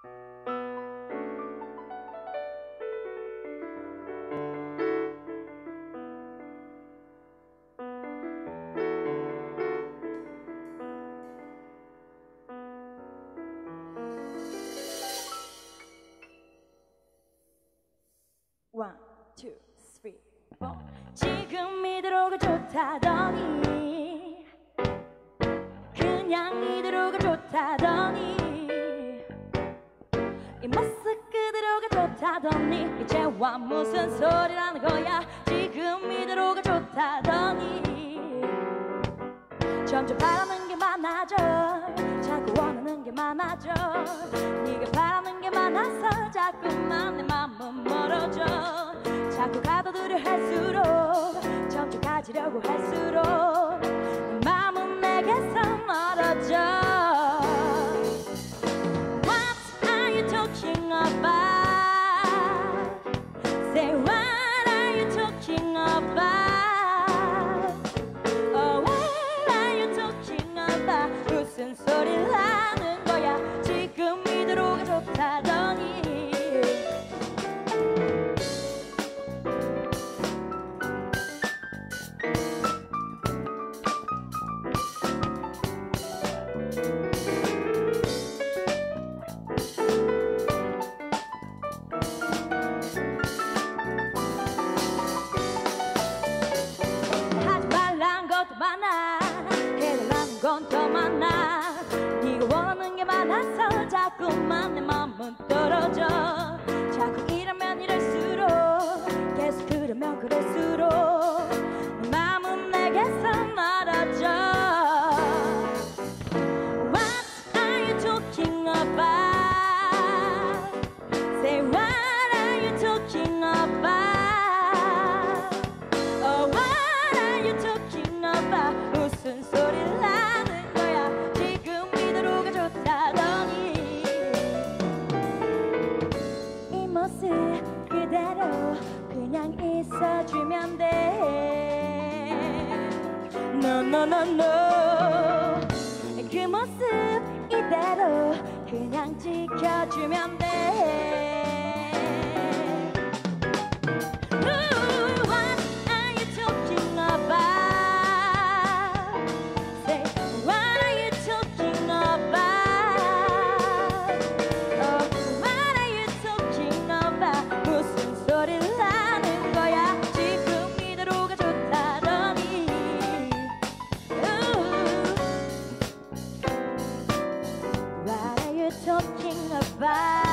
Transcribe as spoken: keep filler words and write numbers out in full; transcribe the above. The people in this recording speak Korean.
One, two, three, four. 지금 이대로가 좋다더니 그냥 이대로가 좋다더니 이 모습 그대로가 좋다더니 이제와 무슨 소리라는 거야. 지금 이대로가 좋다더니 점점 바라는 게 많아져. 자꾸 원하는 게 많아져. 네가 바라는 게 많아서 자꾸만 내 맘은 멀어져. 자꾸 가둬두려 할수록 점점 가지려고 할수록 내 맘은 내게서 멀어져. What are you talking about? Say what are you talking about? Oh, what are you talking about? 무슨 소리를 하는 거야. 지금 이대로가 좋다더니 하지 말란 것도 많아. 해달라는 건 더 많아. 네가 원하는 게 많아서 자꾸만 내 맘은 떨어져. 자꾸 이러면 이럴수록 계속 그러면 그럴수록 내 맘은 내게서 멀어져. What are you talking about? Say what are you talking about? Oh, what are you talking about? 무슨 소리를 하는 거야. 지금 이대로가 좋다더니 이 모습 그대로 그냥 있어주면 돼. No, no, no, no. 그 모습 이대로 그냥 지켜주면 돼. Ooh, what are you talking about? Say, what are you talking about? Oh, what are you talking about? 무슨 소리를 하는 거야. 지금 이대로가 좋다더니 Ooh, what are you talking about?